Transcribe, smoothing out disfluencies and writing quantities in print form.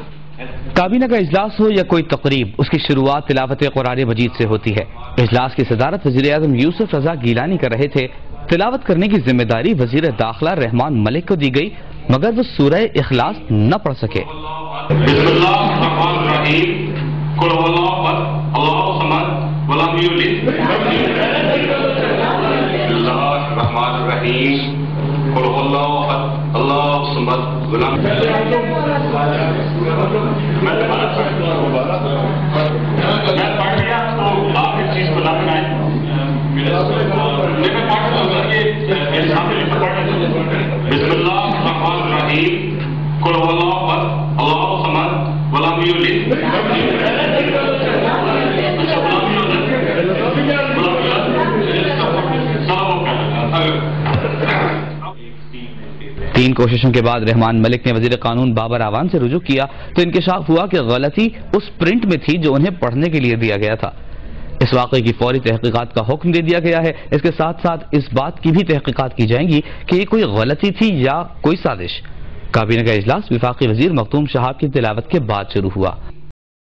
کابینہ کا اجلاس ہو یا کوئی تقریب، اس کی شروعات تلاوت قرآن مجید سے ہوتی ہے۔ اجلاس کی صدارت وزیر اعظم یوسف رضا گیلانی کر رہے تھے۔ تلاوت کرنے کی ذمہ داری وزیر داخلہ رحمان ملک کو دی گئی، مگر وہ سورہ اخلاص نہ پڑھ سکے۔ بسم اللہ الرحمن الرحیم، قل هو اللہ احد اللہ الصمد ولم یلد۔ بسم اللہ الرحمن الرحیم، قل هو اللہ احد اللہ الصمد ولم یلد۔ میں پڑھ لیا تو آپ اس چیز کو نہ بنائیں۔ بسم اللہ الرحمن الرحیم، قل هو اللہ احد اللہ الصمد ولم یلد۔ تین کوششوں کے بعد رحمان ملک نے وزیر قانون بابر اعوان سے رجوع کیا تو انکشاف ہوا کہ غلطی اس پرنٹ میں تھی جو انہیں پڑھنے کے لیے دیا گیا تھا۔ اس واقعے کی فوری تحقیقات کا حکم دے دیا گیا ہے۔ اس کے ساتھ ساتھ اس بات کی بھی تحقیقات کی جائیں گی کہ یہ کوئی غلطی تھی یا کوئی سازش۔ کابینہ کا اجلاس وفاقی وزیر مختوم شہاب کی تلاوت کے بعد شروع ہوا۔